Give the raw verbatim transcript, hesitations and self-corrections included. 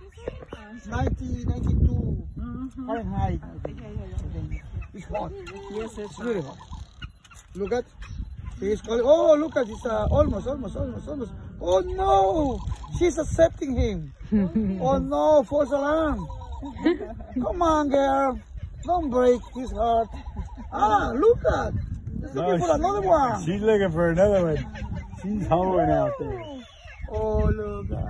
ninety, ninety-two Mm-hmm. Fahrenheit. I think. It's hot. Yes, it's It's really hot. Look at. He's calling. Oh, look at. It's uh, almost, almost, almost, almost. Oh no! She's accepting him. Oh no! False alarm. Come on, girl. Don't break his heart. Ah, look at. He's looking No, for another one. She's looking for another one. She's hoeing out there. Oh, look at.